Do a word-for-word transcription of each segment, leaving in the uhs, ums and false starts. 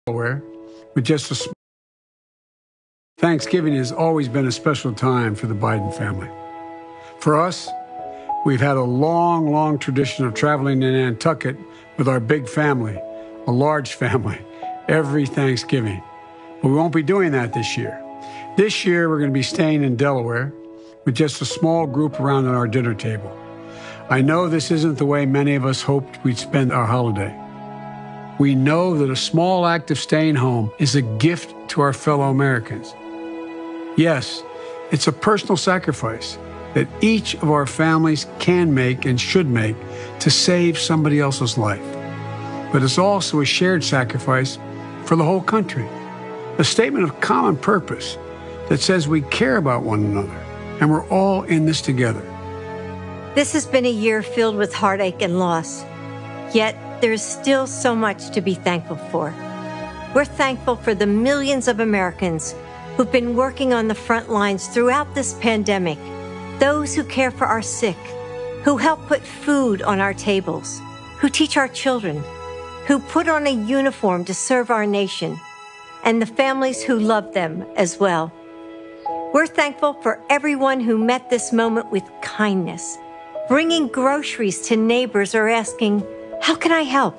Delaware with just a sm- Thanksgiving has always been a special time for the Biden family. For us, we've had a long, long tradition of traveling in Nantucket with our big family, a large family, every Thanksgiving. But we won't be doing that this year. This year, we're going to be staying in Delaware with just a small group around our dinner table. I know this isn't the way many of us hoped we'd spend our holiday. We know that a small act of staying home is a gift to our fellow Americans. Yes, it's a personal sacrifice that each of our families can make and should make to save somebody else's life. But it's also a shared sacrifice for the whole country, a statement of common purpose that says we care about one another and we're all in this together. This has been a year filled with heartache and loss, yet there's still so much to be thankful for. We're thankful for the millions of Americans who've been working on the front lines throughout this pandemic, those who care for our sick, who help put food on our tables, who teach our children, who put on a uniform to serve our nation, and the families who love them as well. We're thankful for everyone who met this moment with kindness, bringing groceries to neighbors or asking, "How can I help?"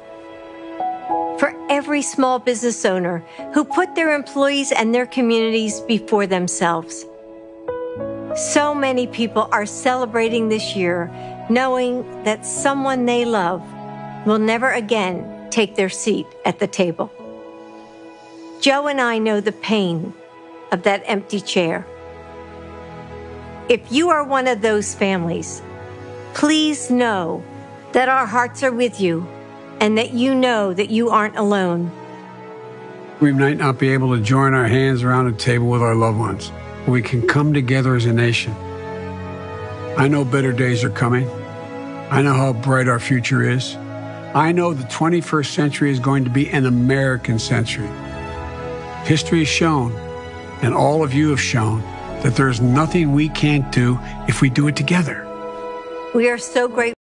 For every small business owner who put their employees and their communities before themselves. So many people are celebrating this year knowing that someone they love will never again take their seat at the table. Joe and I know the pain of that empty chair. If you are one of those families, please know that our hearts are with you and that you know that you aren't alone. We might not be able to join our hands around a table with our loved ones, but we can come together as a nation. I know better days are coming. I know how bright our future is. I know the twenty-first century is going to be an American century. History has shown, and all of you have shown, that there is nothing we can't do if we do it together. We are so grateful.